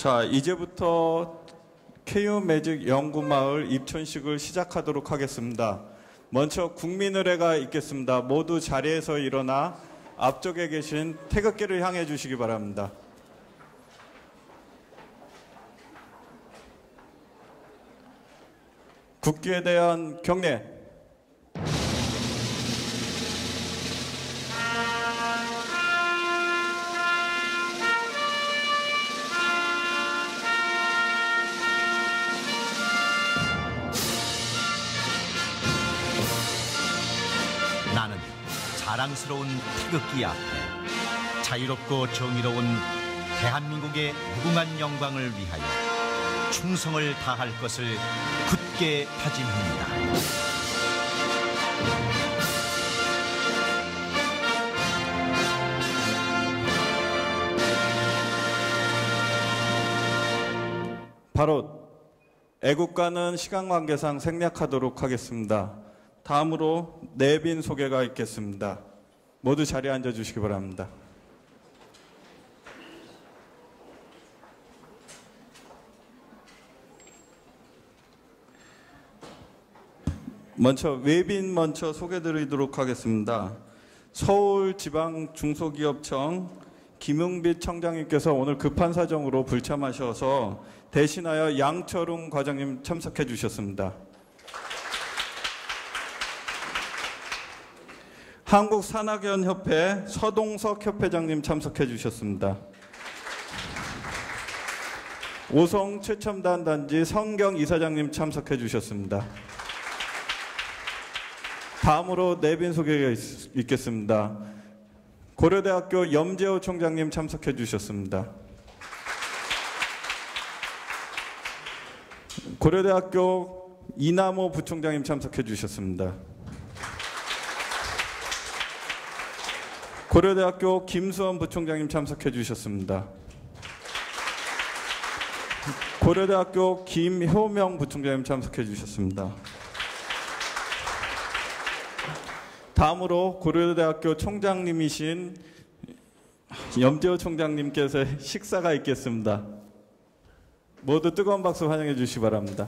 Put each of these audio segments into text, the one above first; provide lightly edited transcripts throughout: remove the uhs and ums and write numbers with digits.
자, 이제부터 KU 매직 연구마을 입촌식을 시작하도록 하겠습니다. 먼저 국민의례가 있겠습니다. 모두 자리에서 일어나 앞쪽에 계신 태극기를 향해 주시기 바랍니다. 국기에 대한 경례. 나는 자랑스러운 태극기 앞에 자유롭고 정의로운 대한민국의 무궁한 영광을 위하여 충성을 다할 것을 굳게 다짐합니다. 바로 애국가는 시간 관계상 생략하도록 하겠습니다. 다음으로 내빈 소개가 있겠습니다. 모두 자리에 앉아 주시기 바랍니다. 먼저 외빈 먼저 소개드리도록 하겠습니다. 서울지방중소기업청 김용빛 청장님께서 오늘 급한 사정으로 불참하셔서 대신하여 양철웅 과장님 참석해 주셨습니다. 한국산학연협회 서동석 협회장님 참석해 주셨습니다. 오송 최첨단 단지 성경 이사장님 참석해 주셨습니다. 다음으로 내빈 소개가 있겠습니다. 고려대학교 염재호 총장님 참석해 주셨습니다. 고려대학교 이남호 부총장님 참석해 주셨습니다. 고려대학교 김수원 부총장님 참석해 주셨습니다. 고려대학교 김효명 부총장님 참석해 주셨습니다. 다음으로 고려대학교 총장님이신 염재호 총장님께서 식사가 있겠습니다. 모두 뜨거운 박수 환영해 주시기 바랍니다.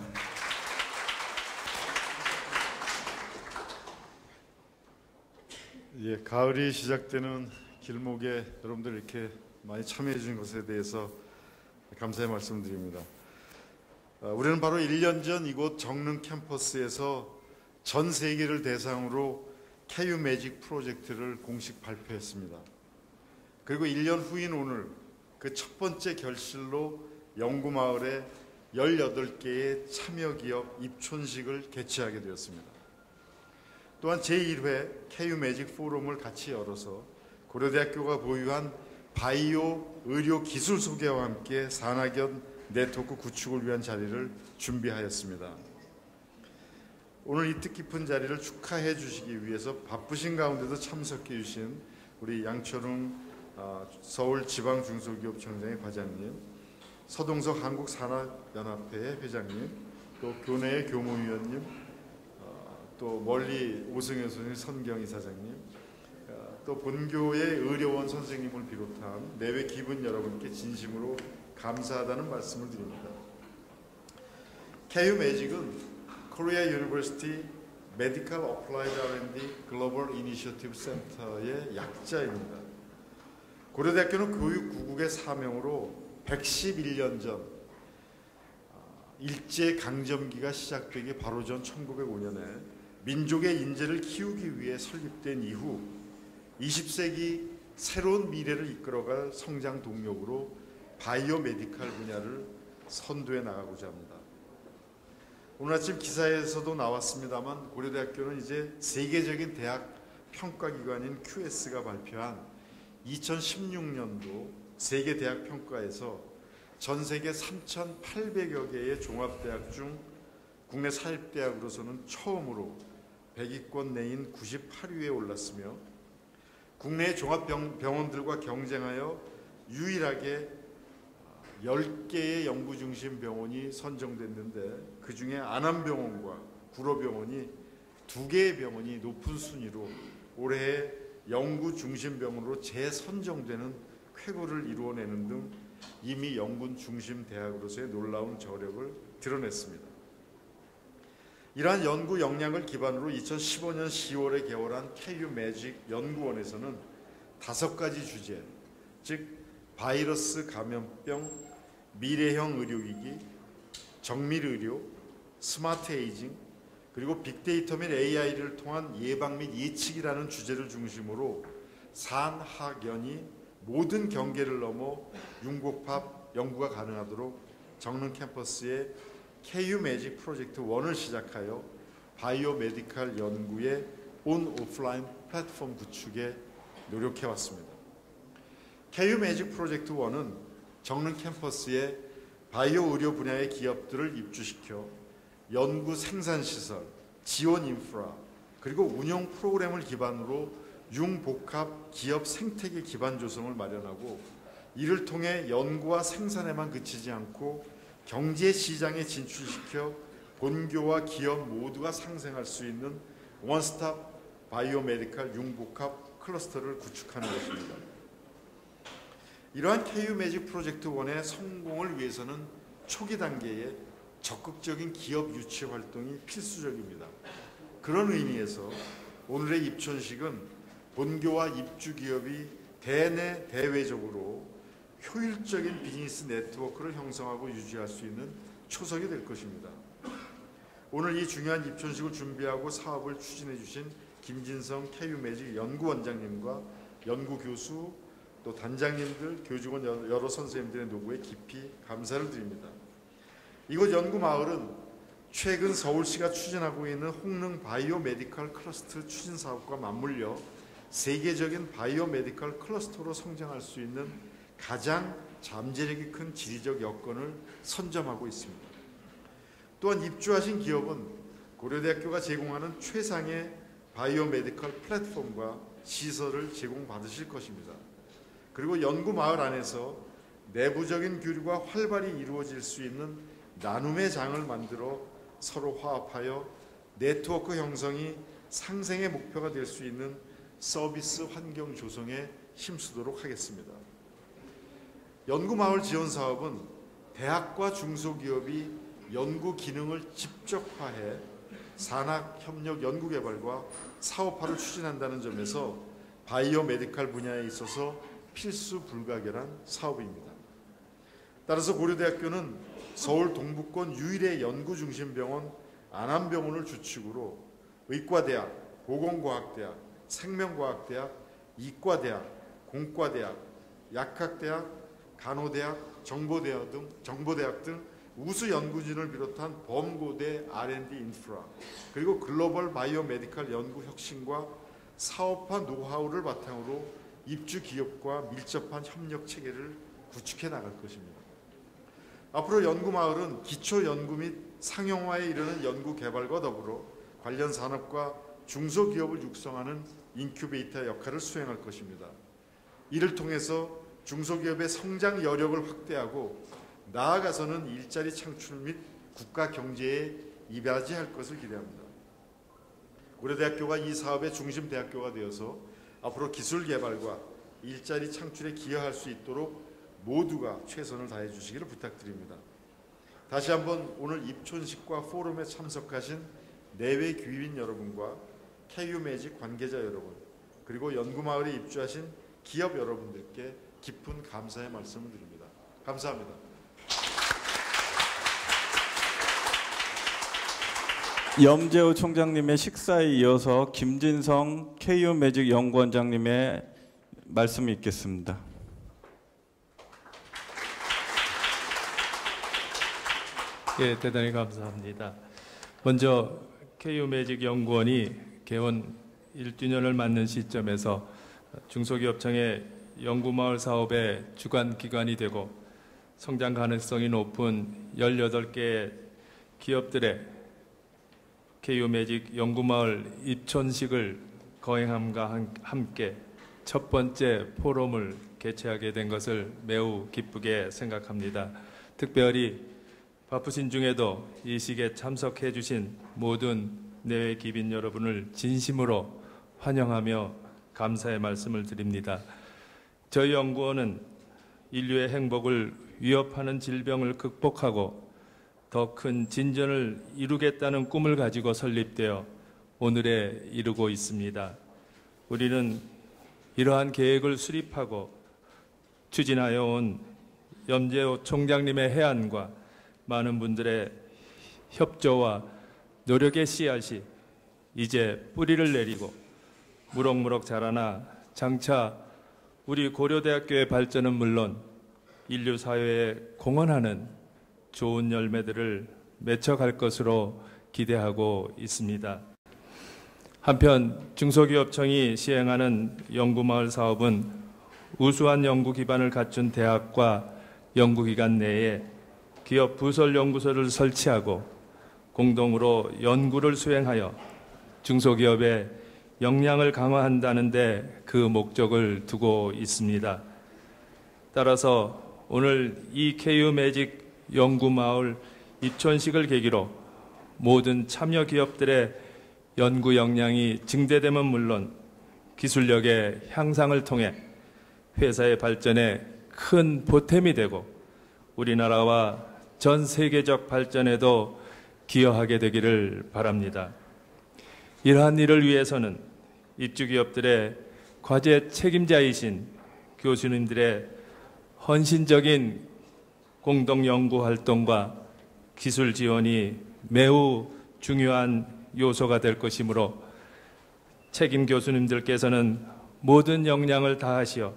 예, 가을이 시작되는 길목에 여러분들 이렇게 많이 참여해 주신 것에 대해서 감사의 말씀드립니다. 우리는 바로 1년 전 이곳 정릉 캠퍼스에서 전 세계를 대상으로 KU 매직 프로젝트를 공식 발표했습니다. 그리고 1년 후인 오늘 그 첫 번째 결실로 연구마을에 18개의 참여기업 입촌식을 개최하게 되었습니다. 또한 제1회 KU 매직 포럼을 같이 열어서 고려대학교가 보유한 바이오 의료 기술 소개와 함께 산학연 네트워크 구축을 위한 자리를 준비하였습니다. 오늘 이 뜻깊은 자리를 축하해 주시기 위해서 바쁘신 가운데도 참석해 주신 우리 양철웅 서울지방중소기업청장의 과장님, 서동석 한국산학연합회 회장님, 또 교내의 교무위원님, 또 멀리 오승현 선생님, 선경 이사장님, 또 본교의 의료원 선생님을 비롯한 내외 기분 여러분께 진심으로 감사하다는 말씀을 드립니다. KU 매직은 Korea University Medical Applied R&D Global Initiative Center의 약자입니다. 고려대학교는 교육구국의 사명으로 111년 전 일제강점기가 시작되기 바로 전 1905년에 민족의 인재를 키우기 위해 설립된 이후 20세기 새로운 미래를 이끌어갈 성장 동력으로 바이오 메디칼 분야를 선도해 나가고자 합니다. 오늘 아침 기사에서도 나왔습니다만 고려대학교는 이제 세계적인 대학 평가기관인 QS가 발표한 2016년도 세계대학평가에서 전 세계 3,800여 개의 종합대학 중 국내 사립대학으로서는 처음으로 100위권 내인 98위에 올랐으며 국내 종합병원들과 경쟁하여 유일하게 10개의 연구중심 병원이 선정됐는데 그 중에 안암병원과 구로병원이 2개의 병원이 높은 순위로 올해 연구중심 병원으로 재선정되는 쾌거를 이루어내는 등 이미 연구 중심 대학으로서의 놀라운 저력을 드러냈습니다. 이러한 연구 역량을 기반으로 2015년 10월에 개원한 KU 매직 연구원에서는 5가지 주제, 즉 바이러스 감염병, 미래형 의료기기, 정밀의료, 스마트 에이징, 그리고 빅데이터 및 AI를 통한 예방 및 예측이라는 주제를 중심으로 산학연이 모든 경계를 넘어 융복합 연구가 가능하도록 정릉 캠퍼스의 KU 매직 프로젝트 1을 시작하여 바이오 메디컬 연구의 온 오프라인 플랫폼 구축에 노력해 왔습니다. KU 매직 프로젝트 1은 정릉 캠퍼스에 바이오 의료 분야의 기업들을 입주시켜 연구 생산시설, 지원 인프라, 그리고 운영 프로그램을 기반으로 융복합 기업 생태계 기반 조성을 마련하고 이를 통해 연구와 생산에만 그치지 않고 경제 시장에 진출시켜 본교와 기업 모두가 상생할 수 있는 원스톱 바이오메디컬 융복합 클러스터를 구축하는 것입니다. 이러한 KU 매직 프로젝트 1의 성공을 위해서는 초기 단계에 적극적인 기업 유치 활동이 필수적입니다. 그런 의미에서 오늘의 입촌식은 본교와 입주 기업이 대내 대외적으로 효율적인 비즈니스 네트워크를 형성하고 유지할 수 있는 초석이 될 것입니다. 오늘 이 중요한 입촌식을 준비하고 사업을 추진해 주신 김진성 KU 매직 연구원장님과 연구 교수 또 단장님들, 교직원 여러 선생님들의 노고에 깊이 감사를 드립니다. 이곳 연구마을은 최근 서울시가 추진하고 있는 홍릉 바이오 메디컬 클러스터 추진 사업과 맞물려 세계적인 바이오 메디컬 클러스터로 성장할 수 있는 가장 잠재력이 큰 지리적 여건을 선점하고 있습니다. 또한 입주하신 기업은 고려대학교가 제공하는 최상의 바이오 메디컬 플랫폼과 시설을 제공받으실 것입니다. 그리고 연구마을 안에서 내부적인 교류가 활발히 이루어질 수 있는 나눔의 장을 만들어 서로 화합하여 네트워크 형성이 상생의 목표가 될 수 있는 서비스 환경 조성에 힘쓰도록 하겠습니다. 연구마을 지원 사업은 대학과 중소기업이 연구 기능을 직접화해 산학협력 연구개발과 사업화를 추진한다는 점에서 바이오 메디컬 분야에 있어서 필수 불가결한 사업입니다. 따라서 고려대학교는 서울 동부권 유일의 연구중심병원 안암병원을 주축으로 의과대학, 보건과학대학, 생명과학대학, 이과대학, 공과대학, 약학대학, 간호대학, 정보대학 등 우수 연구진을 비롯한 범고대 R&D 인프라, 그리고 글로벌 바이오 메디컬 연구 혁신과 사업화 노하우를 바탕으로 입주 기업과 밀접한 협력 체계를 구축해 나갈 것입니다. 앞으로 연구마을은 기초 연구 및 상용화에 이르는 연구 개발과 더불어 관련 산업과 중소기업을 육성하는 인큐베이터 역할을 수행할 것입니다. 이를 통해서 중소기업의 성장 여력을 확대하고 나아가서는 일자리 창출 및 국가 경제에 이바지할 것을 기대합니다. 고려대학교가 이 사업의 중심 대학교가 되어서 앞으로 기술 개발과 일자리 창출에 기여할 수 있도록 모두가 최선을 다해 주시기를 부탁드립니다. 다시 한번 오늘 입촌식과 포럼에 참석하신 내외 귀빈 여러분과 KU 매직 관계자 여러분, 그리고 연구마을에 입주하신 기업 여러분들께 깊은 감사의 말씀을 드립니다. 감사합니다. 염재호 총장님의 식사에 이어서 김진성 KU 매직 연구원장님의 말씀이 있겠습니다. 예, 대단히 감사합니다. 먼저 KU 매직 연구원이 개원 1주년을 맞는 시점에서 중소기업청의 연구마을 사업의 주관 기관이 되고 성장 가능성이 높은 18개의 기업들의 KU 매직 연구마을 입촌식을 거행함과 함께 첫 번째 포럼을 개최하게 된 것을 매우 기쁘게 생각합니다. 특별히 바쁘신 중에도 이 시기에 참석해 주신 모든 내외 기빈 여러분을 진심으로 환영하며 감사의 말씀을 드립니다. 저희 연구원은 인류의 행복을 위협하는 질병을 극복하고 더 큰 진전을 이루겠다는 꿈을 가지고 설립되어 오늘에 이르고 있습니다. 우리는 이러한 계획을 수립하고 추진하여 온 염재호 총장님의 해안과 많은 분들의 협조와 노력의 씨앗이 이제 뿌리를 내리고 무럭무럭 자라나 장차 우리 고려대학교의 발전은 물론 인류 사회에 공헌하는 좋은 열매들을 맺혀갈 것으로 기대하고 있습니다. 한편 중소기업청이 시행하는 연구마을 사업은 우수한 연구 기반을 갖춘 대학과 연구기관 내에 기업 부설 연구소를 설치하고 공동으로 연구를 수행하여 중소기업의 역량을 강화한다는 데 그 목적을 두고 있습니다. 따라서 오늘 이 KU 매직 연구마을 입촌식을 계기로 모든 참여 기업들의 연구 역량이 증대되면 물론 기술력의 향상을 통해 회사의 발전에 큰 보탬이 되고 우리나라와 전 세계적 발전에도 기여하게 되기를 바랍니다. 이러한 일을 위해서는 입주기업들의 과제 책임자이신 교수님들의 헌신적인 공동연구활동과 기술 지원이 매우 중요한 요소가 될 것이므로 책임 교수님들께서는 모든 역량을 다하시어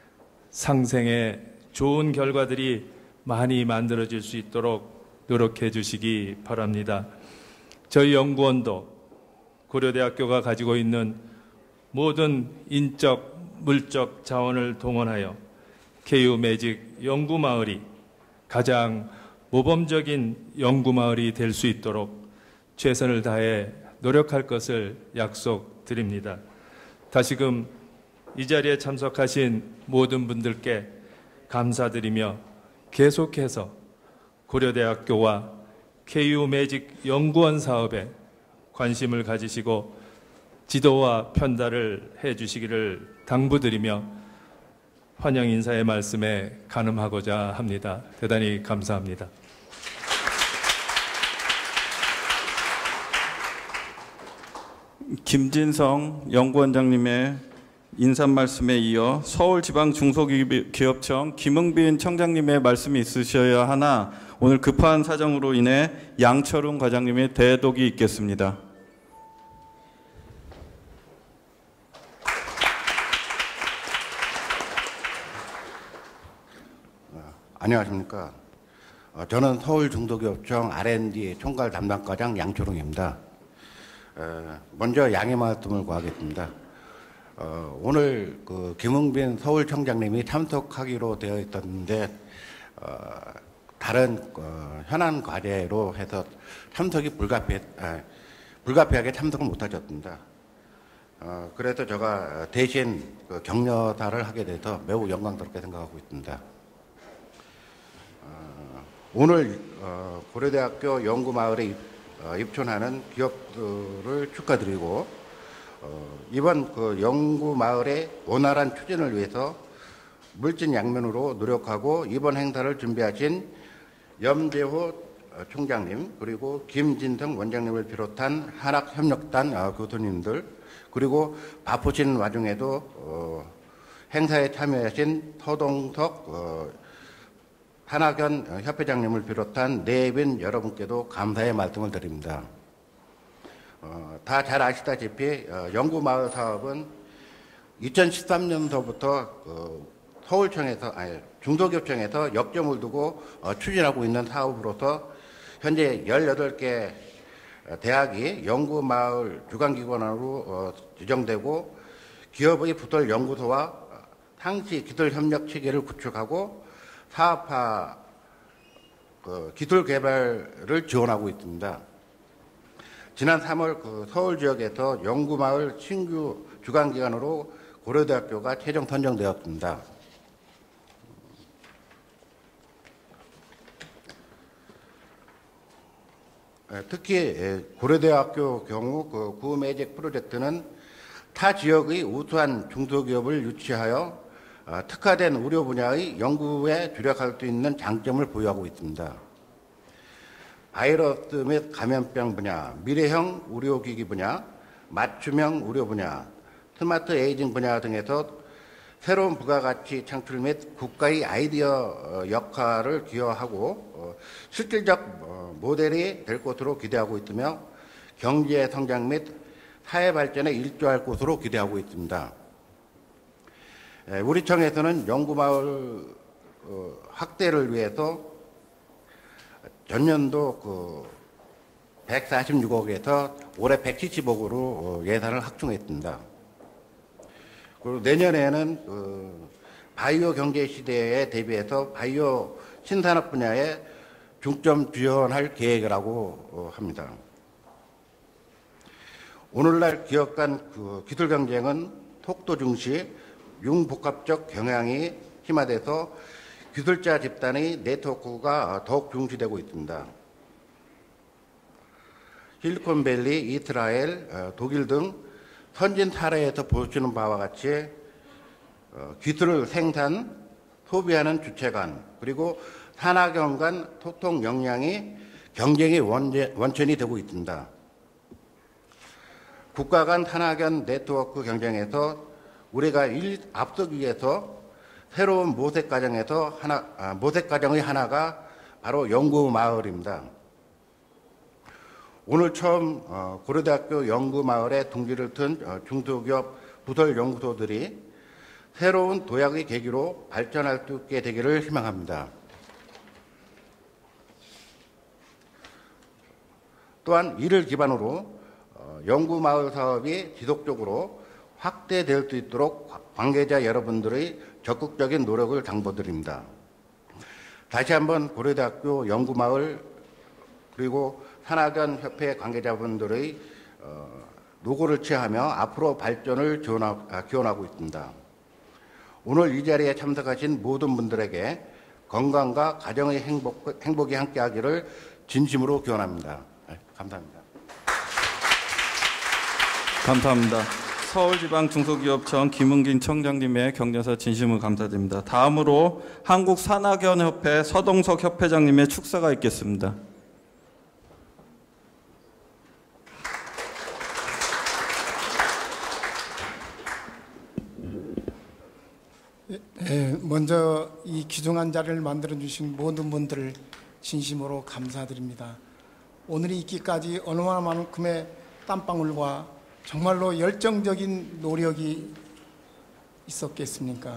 상생의 좋은 결과들이 많이 만들어질 수 있도록 노력해 주시기 바랍니다. 저희 연구원도 고려대학교가 가지고 있는 모든 인적, 물적 자원을 동원하여 KU 매직 연구마을이 가장 모범적인 연구마을이 될 수 있도록 최선을 다해 노력할 것을 약속드립니다. 다시금 이 자리에 참석하신 모든 분들께 감사드리며 계속해서 고려대학교와 KU 매직 연구원 사업에 관심을 가지시고 지도와 편달을 해 주시기를 당부드리며 환영 인사의 말씀에 간음하고자 합니다. 대단히 감사합니다. 김진성 연구원장님의 인사 말씀에 이어 서울지방중소기업청 김흥빈 청장님의 말씀이 있으셔야 하나 오늘 급한 사정으로 인해 양철웅 과장님의 대독이 있겠습니다. 안녕하십니까. 저는 서울중소기업청 R&D 총괄 담당과장 양철웅입니다. 먼저 양해 말씀을 구하겠습니다. 오늘 그 김흥빈 서울청장님이 참석하기로 되어 있었는데 다른 현안 과제로 해서 참석이 불가피하게 참석을 못하셨습니다. 그래서 제가 대신 격려사를 하게 돼서 매우 영광스럽게 생각하고 있습니다. 오늘 고려대학교 연구마을에 입촌하는 기업들을 축하드리고 이번 그 연구마을의 원활한 추진을 위해서 물진양면으로 노력하고 이번 행사를 준비하신 염재호 총장님 그리고 김진성 원장님을 비롯한 한학협력단 교수님들 그리고 바쁘신 와중에도 행사에 참여하신 서동석 한학연 협회장님을 비롯한 내빈 여러분께도 감사의 말씀을 드립니다. 다 잘 아시다시피 연구마을 사업은 2013년도부터 서울청에서 중소기업청에서 역점을 두고 추진하고 있는 사업으로서 현재 18개 대학이 연구마을 주관기관으로 지정되고 기업의 부설 연구소와 상시 기술협력 체계를 구축하고 사업화 기술 개발을 지원하고 있습니다. 지난 3월 서울 지역에서 연구마을 신규 주관기관으로 고려대학교가 최종 선정되었습니다. 특히 고려대학교 경우 구매직 프로젝트는 타 지역의 우수한 중소기업을 유치하여 특화된 의료 분야의 연구에 주력할 수 있는 장점을 보유하고 있습니다. 바이러스 및 감염병 분야, 미래형 의료기기 분야, 맞춤형 의료 분야, 스마트 에이징 분야 등에서 새로운 부가가치 창출 및 국가의 아이디어 역할을 기여하고 실질적 모델이 될 것으로 기대하고 있으며 경제 성장 및 사회 발전에 일조할 것으로 기대하고 있습니다. 우리 청에서는 연구마을 확대를 위해서 전년도 146억에서 올해 170억으로 예산을 확충했습니다. 그리고 내년에는 바이오 경제 시대에 대비해서 바이오 신산업 분야에 중점 지원할 계획이라고 합니다. 오늘날 기업 간 기술 경쟁은 속도 중시, 융복합적 경향이 심화돼서 기술자 집단의 네트워크가 더욱 중시되고 있습니다. 실리콘밸리, 이스라엘, 독일 등 선진 사례에서 보시는 바와 같이 기술을 생산, 소비하는 주체 간 그리고 산학연 간 소통 역량이 경쟁의 원천이 되고 있습니다. 국가 간 산학연 네트워크 경쟁에서 우리가 앞서기 위해서 새로운 모색 과정의 하나가 바로 연구마을입니다. 오늘 처음 고려대학교 연구마을에 둥지를 튼 중소기업 부설 연구소들이 새로운 도약의 계기로 발전할 수 있게 되기를 희망합니다. 또한 이를 기반으로 연구마을 사업이 지속적으로 확대될 수 있도록 관계자 여러분들의 적극적인 노력을 당부드립니다. 다시 한번 고려대학교 연구마을 그리고 산학연 협회 관계자분들의 노고를 취하며 앞으로 발전을 기원하고 있습니다. 오늘 이 자리에 참석하신 모든 분들에게 건강과 가정의 행복이 함께하기를 진심으로 기원합니다. 감사합니다. 감사합니다. 서울지방중소기업청 김은긴 청장님의 격려사 진심으로 감사드립니다. 다음으로 한국산학연협회 서동석 협회장님의 축사가 있겠습니다. 먼저 이 귀중한 자리를 만들어주신 모든 분들을 진심으로 감사드립니다. 오늘이 있기까지 얼마만큼의 땀방울과 정말로 열정적인 노력이 있었겠습니까?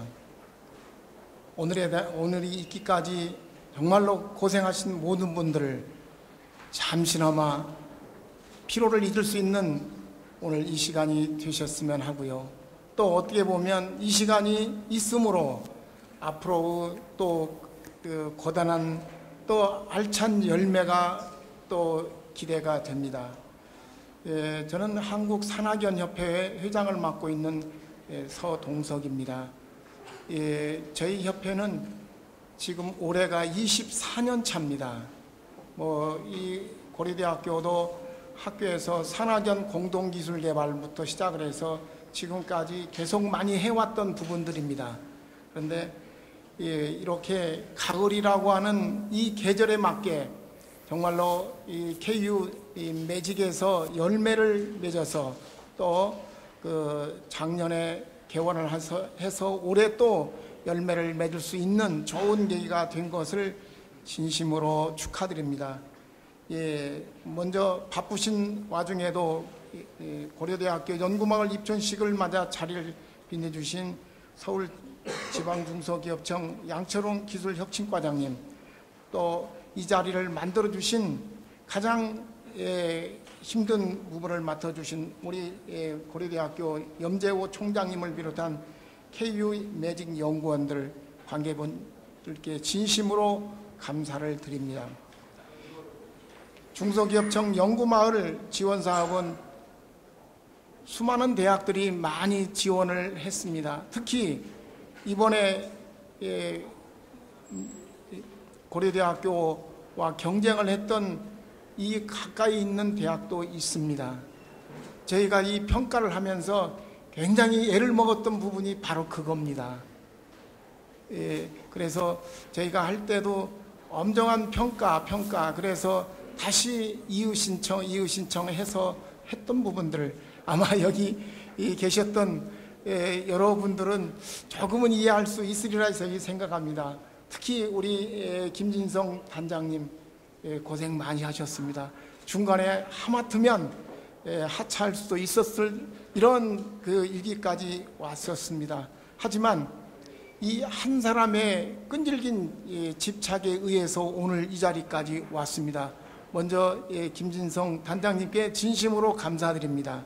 오늘이 있기까지 정말로 고생하신 모든 분들을 잠시나마 피로를 잊을 수 있는 오늘 이 시간이 되셨으면 하고요. 또 어떻게 보면 이 시간이 있으므로 앞으로 또 고단한 또 알찬 열매가 또 기대가 됩니다. 저는 한국산학연협회 회장을 맡고 있는 서동석입니다. 저희 협회는 지금 올해가 24년 차입니다. 이 고려대학교도 학교에서 산학연 공동기술개발부터 시작을 해서 지금까지 계속 많이 해왔던 부분들입니다. 그런데 이렇게 가을이라고 하는 이 계절에 맞게 정말로 이 KU 매직에서 열매를 맺어서 또 작년에 개원을 해서 올해 또 열매를 맺을 수 있는 좋은 계기가 된 것을 진심으로 축하드립니다. 먼저 바쁘신 와중에도 고려대학교 연구마을 입촌식을 맞아 자리를 빛내주신 서울지방중소기업청 양철웅 기술혁신과장님, 또 이 자리를 만들어주신 가장 힘든 부분을 맡아주신 우리 고려대학교 염재호 총장님을 비롯한 KU 매직 연구원들, 관계분들께 진심으로 감사를 드립니다. 중소기업청 연구마을 지원사업은 수많은 대학들이 많이 지원을 했습니다. 특히 이번에 고려대학교와 경쟁을 했던 이 가까이 있는 대학도 있습니다. 저희가 이 평가를 하면서 굉장히 애를 먹었던 부분이 바로 그겁니다. 그래서 저희가 할 때도 엄정한 평가 그래서 다시 이의 신청해서 했던 부분들을 아마 여기 계셨던 여러분들은 조금은 이해할 수 있으리라 저희 생각합니다. 특히 우리 김진성 단장님 고생 많이 하셨습니다. 중간에 하마터면 하차할 수도 있었을 이런 그 일기까지 왔었습니다. 하지만 이 한 사람의 끈질긴 집착에 의해서 오늘 이 자리까지 왔습니다. 먼저 김진성 단장님께 진심으로 감사드립니다.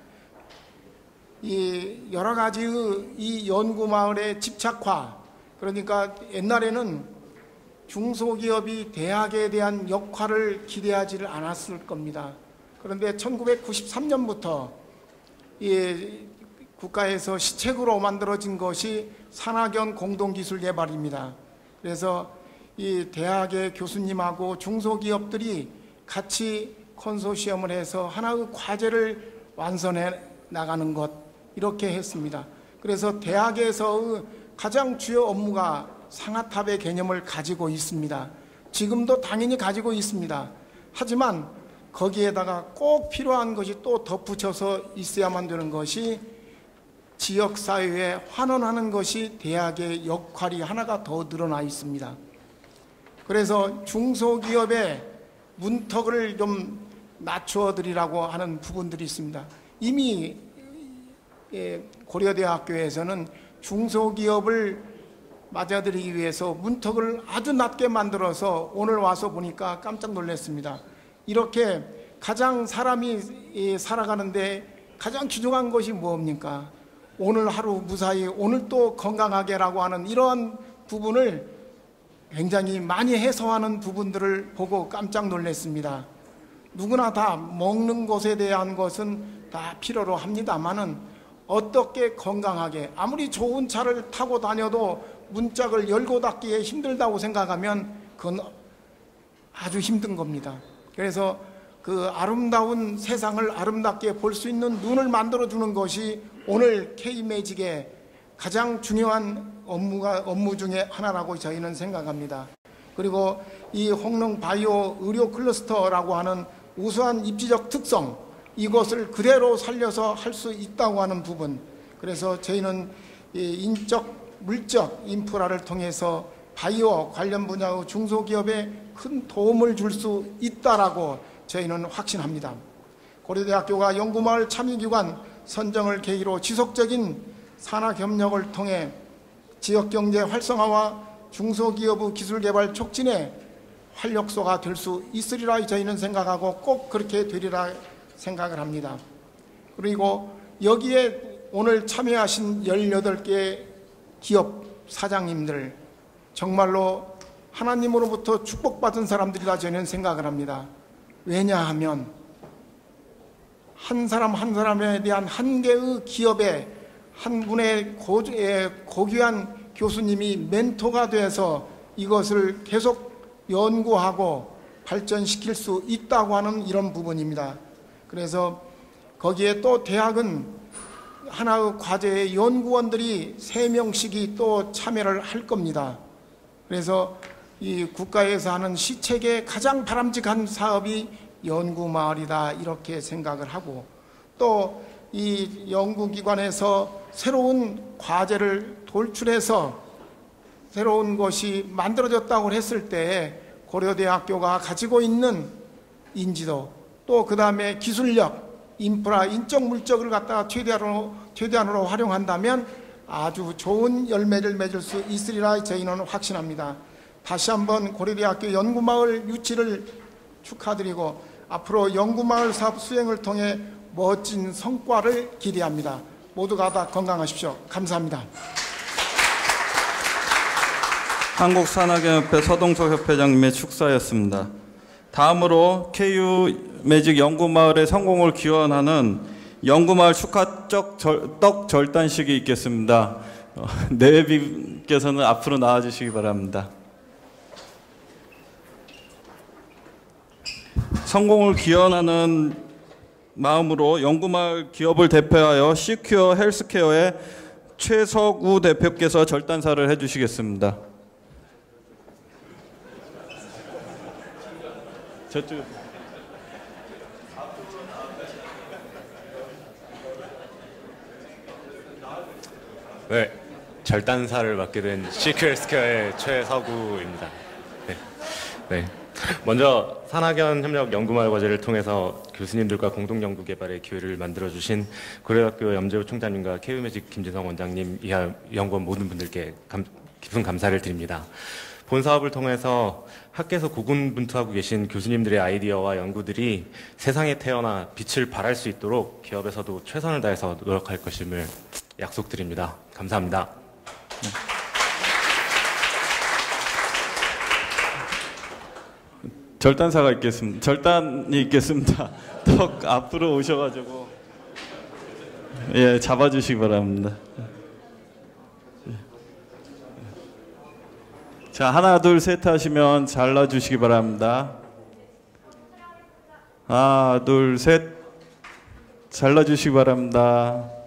이 여러 가지의 이 연구마을의 집착화, 그러니까 옛날에는 중소기업이 대학에 대한 역할을 기대하지를 않았을 겁니다. 그런데 1993년부터 국가에서 시책으로 만들어진 것이 산학연 공동기술개발입니다. 그래서 이 대학의 교수님하고 중소기업들이 같이 컨소시엄을 해서 하나의 과제를 완성해 나가는 것, 이렇게 했습니다. 그래서 대학에서의 가장 주요 업무가 상아탑의 개념을 가지고 있습니다. 지금도 당연히 가지고 있습니다. 하지만 거기에다가 꼭 필요한 것이 또 덧붙여서 있어야만 되는 것이 지역사회에 환원하는 것이 대학의 역할이 하나가 더 늘어나 있습니다. 그래서 중소기업의 문턱을 좀 낮춰드리라고 하는 부분들이 있습니다. 이미 고려대학교에서는 중소기업을 맞아들이기 위해서 문턱을 아주 낮게 만들어서 오늘 와서 보니까 깜짝 놀랐습니다. 이렇게 가장 사람이 살아가는데 가장 귀중한 것이 뭡니까? 오늘 하루 무사히 오늘 또 건강하게라고 하는 이러한 부분을 굉장히 많이 해소하는 부분들을 보고 깜짝 놀랐습니다. 누구나 다 먹는 것에 대한 것은 다 필요로 합니다만은 어떻게 건강하게, 아무리 좋은 차를 타고 다녀도 문짝을 열고 닫기에 힘들다고 생각하면 그건 아주 힘든 겁니다. 그래서 그 아름다운 세상을 아름답게 볼 수 있는 눈을 만들어주는 것이 오늘 K매직의 가장 중요한 업무 중에 하나라고 저희는 생각합니다. 그리고 이 홍릉 바이오 의료 클러스터라고 하는 우수한 입지적 특성, 이것을 그대로 살려서 할 수 있다고 하는 부분, 그래서 저희는 인적, 물적 인프라를 통해서 바이오 관련 분야의 중소기업에 큰 도움을 줄 수 있다라고 저희는 확신합니다. 고려대학교가 연구마을 참여기관 선정을 계기로 지속적인 산학협력을 통해 지역경제 활성화와 중소기업의 기술개발 촉진에 활력소가 될 수 있으리라 저희는 생각하고 꼭 그렇게 되리라 생각을 합니다. 그리고 여기에 오늘 참여하신 18개 기업 사장님들 정말로 하나님으로부터 축복받은 사람들이라 저는 생각을 합니다. 왜냐하면 한 사람 한 사람에 대한 한 개의 기업에 한 분의 고귀한 교수님이 멘토가 돼서 이것을 계속 연구하고 발전시킬 수 있다고 하는 이런 부분입니다. 그래서 거기에 또 대학은 하나의 과제에 연구원들이 3명씩이 또 참여를 할 겁니다. 그래서 이 국가에서 하는 시책의 가장 바람직한 사업이 연구마을이다 이렇게 생각을 하고, 또 이 연구기관에서 새로운 과제를 돌출해서 새로운 것이 만들어졌다고 했을 때 고려대학교가 가지고 있는 인지도, 또 그 다음에 기술력, 인프라, 인적 물적을 갖다가 최대한으로 활용한다면 아주 좋은 열매를 맺을 수 있으리라 저희는 확신합니다. 다시 한번 고려대학교 연구마을 유치를 축하드리고 앞으로 연구마을 사업 수행을 통해 멋진 성과를 기대합니다. 모두가 다 건강하십시오. 감사합니다. 한국산학연협회 서동석 협회장님의 축사였습니다. 다음으로 KU 매직 연구마을의 성공을 기원하는 연구마을 축하 떡 절단식이 있겠습니다. 내외비께서는 앞으로 나와주시기 바랍니다. 성공을 기원하는 마음으로 연구마을 기업을 대표하여 시큐어 헬스케어의 최석우 대표께서 절단사를 해주시겠습니다. 저쪽. 네, 절단사를 맡게 된 시크릿스퀘어의 최석우입니다. 네. 먼저 산학연 협력 연구마을 과제를 통해서 교수님들과 공동 연구 개발의 기회를 만들어 주신 고려대학교 염재호 총장님과 KU매직 김진성 원장님 이하 연구원 모든 분들께 깊은 감사를 드립니다. 본 사업을 통해서 학계에서 고군분투하고 계신 교수님들의 아이디어와 연구들이 세상에 태어나 빛을 발할 수 있도록 기업에서도 최선을 다해서 노력할 것임을 약속드립니다. 감사합니다. 절단사가 있겠습니다. 절단이 있겠습니다. 턱 앞으로 오셔가지고 예 잡아주시기 바랍니다. 자, 하나 둘 셋 하시면 잘라주시기 바랍니다. 하나 둘 셋 잘라주시기 바랍니다.